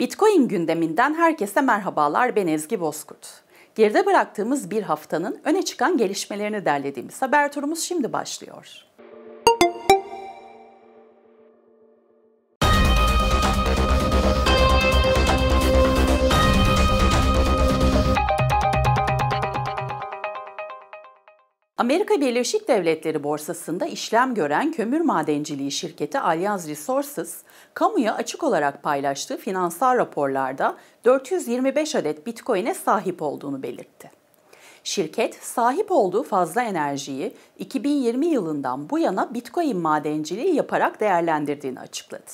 Bitcoin gündeminden herkese merhabalar, ben Ezgi Bozkurt. Geride bıraktığımız bir haftanın öne çıkan gelişmelerini derlediğimiz haber turumuz şimdi başlıyor. Amerika Birleşik Devletleri borsasında işlem gören kömür madenciliği şirketi Allianz Resources, kamuya açık olarak paylaştığı finansal raporlarda 425 adet Bitcoin'e sahip olduğunu belirtti. Şirket, sahip olduğu fazla enerjiyi 2020 yılından bu yana Bitcoin madenciliği yaparak değerlendirdiğini açıkladı.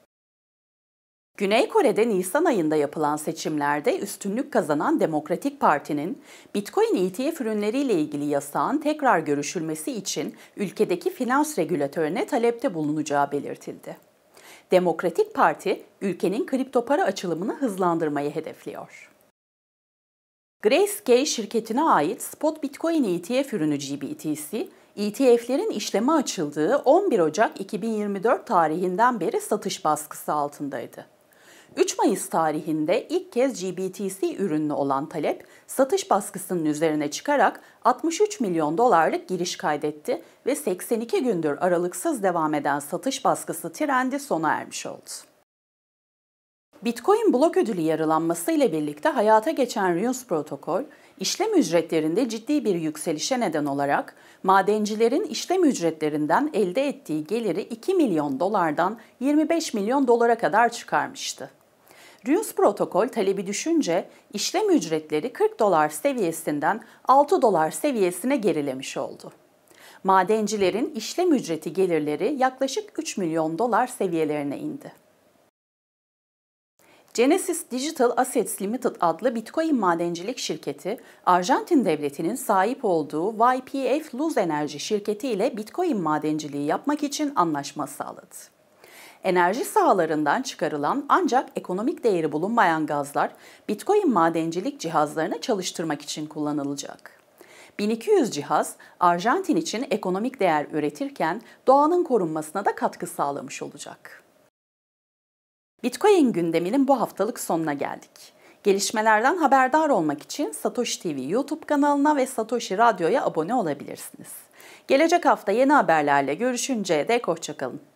Güney Kore'de Nisan ayında yapılan seçimlerde üstünlük kazanan Demokratik Parti'nin Bitcoin ETF ürünleriyle ilgili yasağın tekrar görüşülmesi için ülkedeki finans regülatörüne talepte bulunacağı belirtildi. Demokratik Parti, ülkenin kripto para açılımını hızlandırmayı hedefliyor. Grayscale şirketine ait spot Bitcoin ETF ürünü GBTC, ETF'lerin işleme açıldığı 11 Ocak 2024 tarihinden beri satış baskısı altındaydı. 3 Mayıs tarihinde ilk kez GBTC ürünlü olan talep, satış baskısının üzerine çıkarak 63 milyon dolarlık giriş kaydetti ve 82 gündür aralıksız devam eden satış baskısı trendi sona ermiş oldu. Bitcoin blok ödülü yarılanması ile birlikte hayata geçen Runes protokol, işlem ücretlerinde ciddi bir yükselişe neden olarak madencilerin işlem ücretlerinden elde ettiği geliri 2 milyon dolardan 25 milyon dolara kadar çıkarmıştı. Runes protokol talebi düşünce işlem ücretleri 40 dolar seviyesinden 6 dolar seviyesine gerilemiş oldu. Madencilerin işlem ücreti gelirleri yaklaşık 3 milyon dolar seviyelerine indi. Genesis Digital Assets Limited adlı Bitcoin madencilik şirketi, Arjantin devletinin sahip olduğu YPF Luz Enerji şirketi ile Bitcoin madenciliği yapmak için anlaşma sağladı. Enerji sahalarından çıkarılan ancak ekonomik değeri bulunmayan gazlar, Bitcoin madencilik cihazlarını çalıştırmak için kullanılacak. 1200 cihaz, Arjantin için ekonomik değer üretirken doğanın korunmasına da katkı sağlamış olacak. Bitcoin gündeminin bu haftalık sonuna geldik. Gelişmelerden haberdar olmak için Satoshi TV YouTube kanalına ve Satoshi Radyo'ya abone olabilirsiniz. Gelecek hafta yeni haberlerle görüşünceye dek hoşça kalın.